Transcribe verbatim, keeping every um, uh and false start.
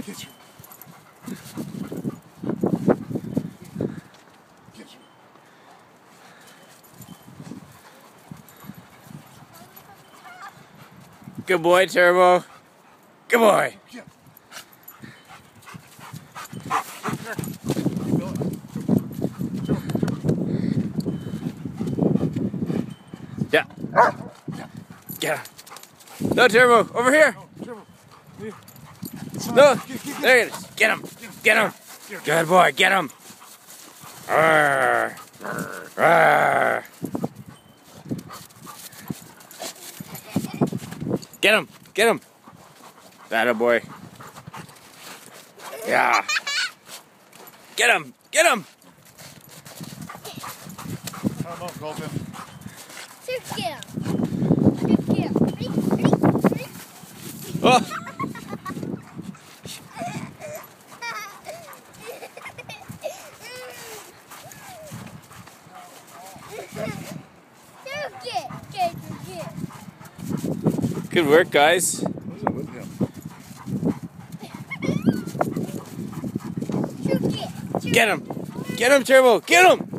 Get you. Get you. Good boy, Turbo. Good boy. Yeah. Get him. No, Turbo. Over here. No. There it is. Get him. Get him. Good boy. Get him. Arr. Arr. Get him. Get him. That boy. Yeah. Get him. Get him. Come on, Colton. Two kill. Two kill. Ready? Ready? Ready? Oh. Good work, guys. Get him! Get him, Turbo! Get him!